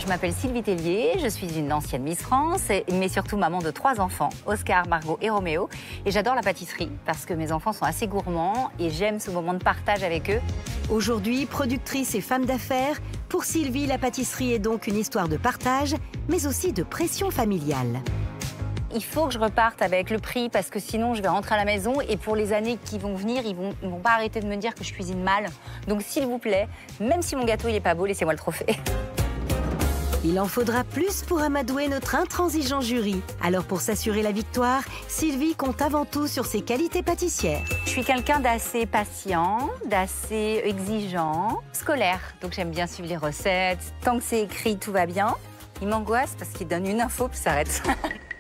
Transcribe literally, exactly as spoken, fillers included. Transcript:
Je m'appelle Sylvie Tellier, je suis une ancienne Miss France, mais surtout maman de trois enfants, Oscar, Margot et Roméo. Et j'adore la pâtisserie parce que mes enfants sont assez gourmands et j'aime ce moment de partage avec eux. Aujourd'hui, productrice et femme d'affaires, pour Sylvie, la pâtisserie est donc une histoire de partage, mais aussi de pression familiale. Il faut que je reparte avec le prix parce que sinon je vais rentrer à la maison et pour les années qui vont venir, ils vont, ils vont pas arrêter de me dire que je cuisine mal. Donc s'il vous plaît, même si mon gâteau il est pas beau, laissez-moi le trophée. Il en faudra plus pour amadouer notre intransigeant jury. Alors pour s'assurer la victoire, Sylvie compte avant tout sur ses qualités pâtissières. Je suis quelqu'un d'assez patient, d'assez exigeant, scolaire. Donc j'aime bien suivre les recettes. Tant que c'est écrit, tout va bien. Il m'angoisse parce qu'il donne une info puis s'arrête.